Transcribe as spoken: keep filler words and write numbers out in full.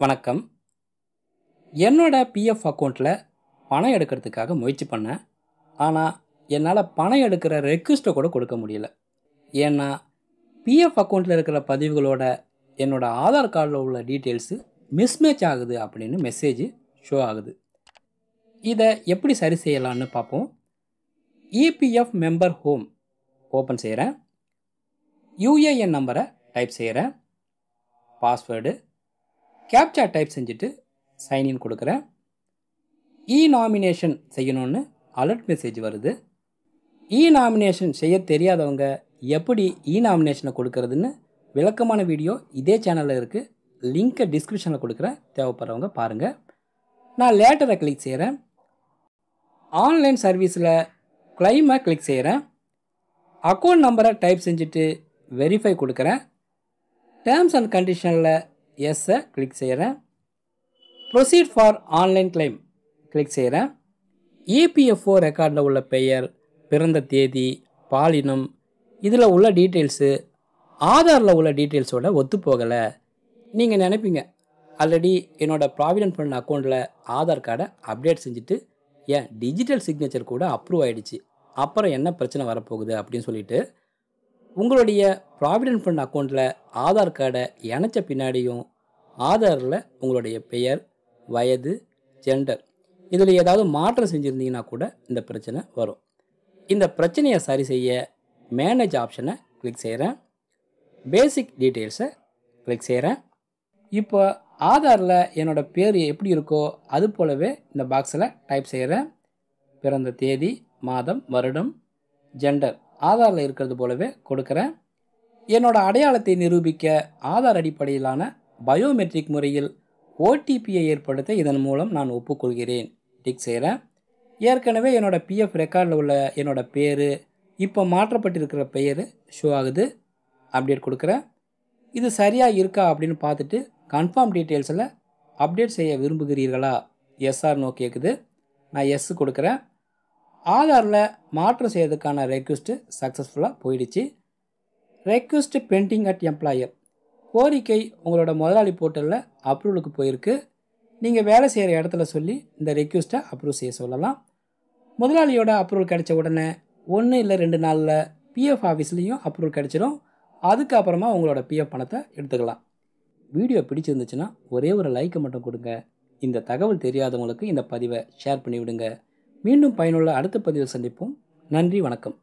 வணக்கம். என்னோட பிஎஃப் அக்கௌண்ட்டில் பணம் எடுக்கிறதுக்காக முயற்சி பண்ணேன். ஆனால் என்னால் பணம் எடுக்கிற ரெக்வெஸ்ட்டை கூட கொடுக்க முடியல. ஏன்னா பிஎஃப் அக்கௌண்ட்டில் இருக்கிற பதிவுகளோட என்னோட ஆதார் கார்டில் உள்ள டீட்டெயில்ஸு மிஸ்மேட்ச் ஆகுது அப்படின்னு மெசேஜ் ஷோ ஆகுது. இதை எப்படி சரி செய்யலான்னு பார்ப்போம். இபிஎஃப் மெம்பர் ஹோம் ஓப்பன் செய்கிறேன். யூஏஎன் நம்பரை டைப் செய்கிறேன். பாஸ்வேர்டு கேப்சா டைப் செஞ்சுட்டு சைன்இன் கொடுக்குறேன். இ நாமினேஷன் செய்யணும்னு அலர்ட் மெசேஜ் வருது. இ நாமினேஷன் செய்ய தெரியாதவங்க எப்படி இ நாமினேஷனை கொடுக்கறதுன்னு விளக்கமான வீடியோ இதே சேனலில் இருக்குது. லிங்க்கை டிஸ்கிரிப்ஷனில் கொடுக்குறேன், தேவைப்படுறவங்க பாருங்கள். நான் லேட்டரை கிளிக் செய்கிறேன். ஆன்லைன் சர்வீஸில் கிளைமை கிளிக் செய்கிறேன். அக்கௌண்ட் நம்பரை டைப் செஞ்சுட்டு வெரிஃபை கொடுக்குறேன். டேர்ம்ஸ் அண்ட் கண்டிஷனில் எஸ்ஸை கிளிக் செய்கிறேன். Proceed for online claim click செய்கிறேன். இபிஎஃப்ஓ ரெக்கார்டில் உள்ள பெயர், பிறந்த தேதி, பாலினம் இதில் உள்ள டீட்டெயில்ஸு ஆதாரில் உள்ள டீட்டெயில்ஸோட ஒத்து போகலை. நீங்கள் நினைப்பீங்க, ஆல்ரெடி என்னோடய ப்ராவிடென்ட் ஃபண்ட் அக்கௌண்ட்டில் ஆதார் கார்டை அப்டேட் செஞ்சுட்டு ஏன் டிஜிட்டல் சிக்னேச்சர் கூட அப்ரூவ் ஆகிடுச்சு, அப்புறம் என்ன பிரச்சனை வரப்போகுது அப்படின்னு சொல்லிட்டு உங்களுடைய ப்ராவிடென்ட் ஃபண்ட் அக்கௌண்ட்டில் ஆதார் கார்டை இணைச்ச பின்னாடியும் ஆதாரில் உங்களுடைய பெயர், வயது, ஜெண்டர் இதில் ஏதாவது மாற்றம் செஞ்சுருந்தீங்கன்னா கூட இந்த பிரச்சனை வரும். இந்த பிரச்சனையை சரி செய்ய மேனேஜ் ஆப்ஷனை கிளிக் செய்கிறேன். பேசிக் டீட்டெயில்ஸை கிளிக் செய்கிறேன். இப்போ ஆதாரில் என்னோடய பேர் எப்படி இருக்கோ அது போலவே இந்த பாக்ஸில் டைப் செய்கிறேன். பிறந்த தேதி, மாதம், வருடம், ஜெண்டர் ஆதாரில் இருக்கிறது போலவே கொடுக்குறேன். என்னோடய அடையாளத்தை நிரூபிக்க ஆதார் அடிப்படையிலான பயோமெட்ரிக் முறையில் ஓடிபியை ஏற்படுத்த இதன் மூலம் நான் ஒப்புக்கொள்கிறேன் டிக் செய்கிறேன். ஏற்கனவே என்னோடய பிஎஃப் ரெக்கார்டில் உள்ள என்னோடய பேர், இப்போ மாற்றப்பட்டிருக்கிற பெயர் ஷோ ஆகுது. அப்டேட் கொடுக்குறேன். இது சரியாக இருக்கா அப்படின்னு பார்த்துட்டு கன்ஃபார்ம் டீட்டெயில்ஸில் அப்டேட் செய்ய விரும்புகிறீர்களா, எஸ்ஆர் நோ கேட்குது. நான் எஸ் கொடுக்குறேன். ஆதாரில் மாற்றம் செய்யறதுக்கான ரெக்வெஸ்ட்டு சக்ஸஸ்ஃபுல்லாக போயிடுச்சு. ரெக்வெஸ்ட் பெண்டிங் அட் எம்ப்ளாயர் கோரிக்கை உங்களோட முதலாளி போர்ட்டலில் அப்ரூவலுக்கு போயிருக்கு. நீங்கள் வேலை செய்கிற இடத்துல சொல்லி இந்த ரெக்வெஸ்ட்டை அப்ரூவ் செய்ய சொல்லலாம். முதலாளியோட அப்ரூவல் கிடைச்ச உடனே ஒன்று இல்லை ரெண்டு நாளில் பிஎஃப் ஆஃபீஸ்லேயும் அப்ரூவல் கிடைச்சிடும். அதுக்கப்புறமா உங்களோட பிஎஃப் பணத்தை எடுத்துக்கலாம். வீடியோ பிடிச்சிருந்துச்சுன்னா ஒரே ஒரு லைக்கை மட்டும் கொடுங்க. இந்த தகவல் தெரியாதவங்களுக்கு இந்த பதிவை ஷேர் பண்ணிவிடுங்க. மீண்டும் பயனுள்ள அடுத்த பதிவில் சந்திப்போம். நன்றி, வணக்கம்.